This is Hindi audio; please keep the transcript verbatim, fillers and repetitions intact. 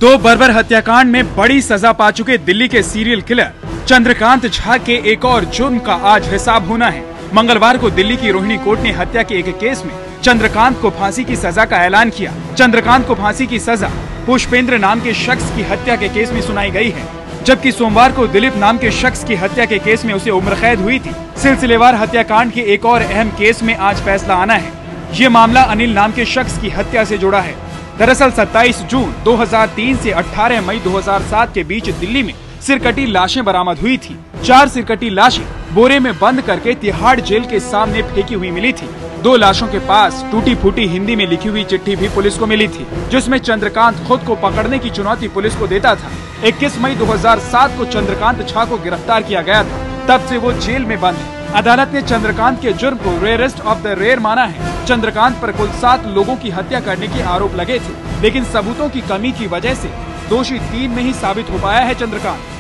दो बर्बर हत्याकांड में बड़ी सजा पा चुके दिल्ली के सीरियल किलर चंद्रकांत झा के एक और जुर्म का आज हिसाब होना है। मंगलवार को दिल्ली की रोहिणी कोर्ट ने हत्या के एक केस में चंद्रकांत को फांसी की सजा का ऐलान किया। चंद्रकांत को फांसी की सजा पुष्पेंद्र नाम के शख्स की हत्या के केस में सुनाई गई है, जबकि सोमवार को दिलीप नाम के शख्स की हत्या के केस में उसे उम्र कैद हुई थी। सिलसिलेवार हत्याकांड के एक और अहम केस में आज फैसला आना है। ये मामला अनिल नाम के शख्स की हत्या से जुड़ा है। दरअसल सत्ताईस जून दो हज़ार तीन से अठारह मई दो हज़ार सात के बीच दिल्ली में सिरकटी लाशें बरामद हुई थी। चार सिरकटी लाशें बोरे में बंद करके तिहाड़ जेल के सामने फेंकी हुई मिली थी। दो लाशों के पास टूटी फूटी हिंदी में लिखी हुई चिट्ठी भी पुलिस को मिली थी, जिसमें चंद्रकांत खुद को पकड़ने की चुनौती पुलिस को देता था। इक्कीस मई दो हज़ार सात को चंद्रकांत झा को गिरफ्तार किया गया था, तब से वो जेल में बंद है। अदालत ने चंद्रकांत के जुर्म को रेयरेस्ट ऑफ द रेयर माना है। चंद्रकांत पर कुल सात लोगों की हत्या करने के आरोप लगे थे, लेकिन सबूतों की कमी की वजह से दोषी तीन में ही साबित हो पाया है चंद्रकांत।